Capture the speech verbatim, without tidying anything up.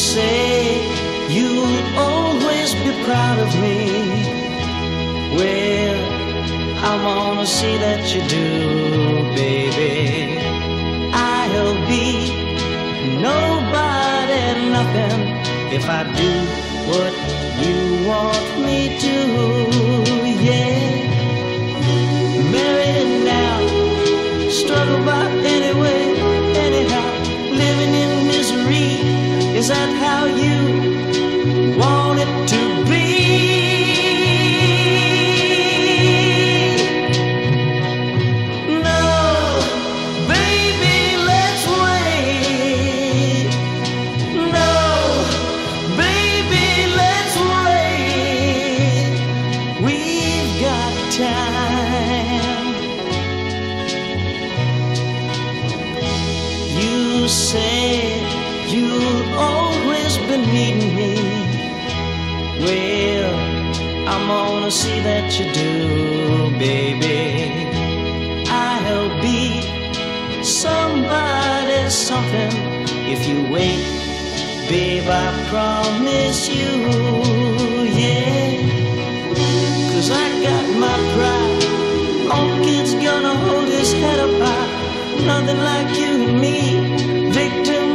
say you'll always be proud of me. Well, I wanna see that you do, baby. I'll be nobody, nothing, if I do what you want me to, yeah. Married now, struggle by anyway, anyhow, living in misery, is that how you want it to be? You say you'll always be needing me. Well, I'm gonna see that you do, baby. I'll be somebody, something, if you wait, babe, I promise you, yeah. Cause I got my pride, old kid's gonna hold his head up high. Nothing like you and me, victim